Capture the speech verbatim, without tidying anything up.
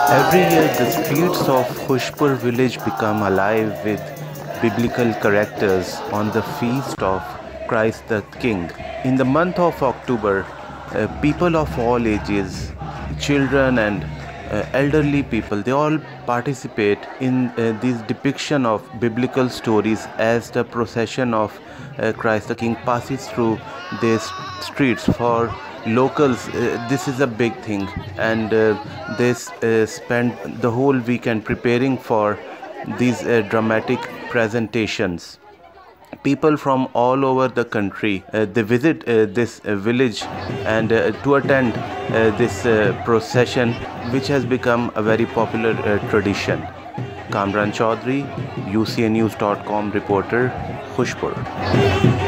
Every year, the streets of Khushpur village become alive with biblical characters on the feast of Christ the King. In the month of October, uh, people of all ages, children and uh, elderly people, they all participate in uh, this depiction of biblical stories as the procession of uh, Christ the King passes through these streets. For locals, uh, this is a big thing, and uh, they uh, spend the whole weekend preparing for these uh, dramatic presentations. People from all over the country, uh, they visit uh, this uh, village and uh, to attend uh, this uh, procession, which has become a very popular uh, tradition. Kamran Chaudhary, U C A News dot com reporter, Khushpur.